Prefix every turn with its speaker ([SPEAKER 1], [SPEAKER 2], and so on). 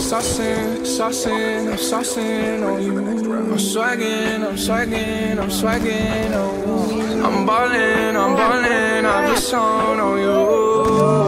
[SPEAKER 1] saucing on you. I'm swagging, oh. I'm ballin', I've been on you.